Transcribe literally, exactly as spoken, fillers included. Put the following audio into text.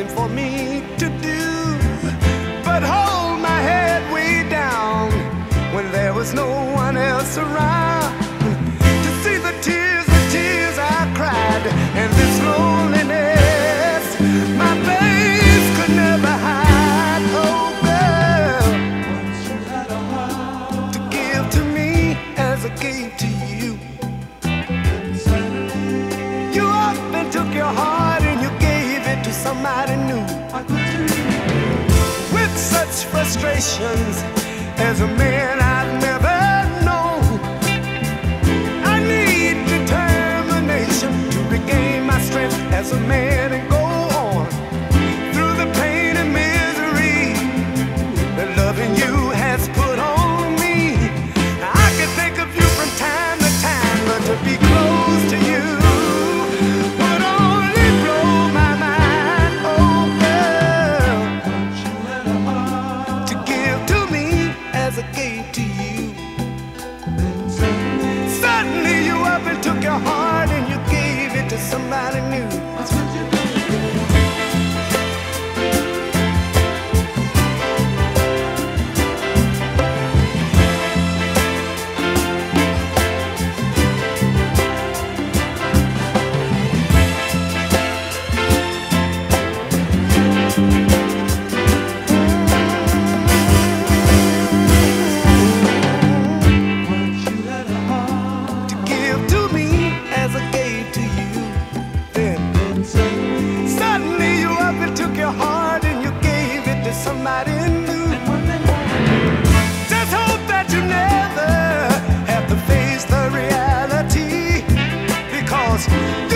nothing for me to do but hold my head way down when there was no one else around to see the tears, the tears I cried, and this loneliness my face could never hide. Oh girl, you had a heart to give to me as I gave to you. You up and took your heart and you gave it to somebody new. With such frustrations as a man I've never known, I need determination to regain my strength as a man and go on through the pain and misery that loving you has put on me. I can think of you from time to time, but to be close to you would only blow my mind. Oh girl, you had a heart to give to me as I gave to you. Suddenly you up and took your heart and you gave it to somebody new. That's what you did. Somebody new. Just hope that you never have to face the reality, because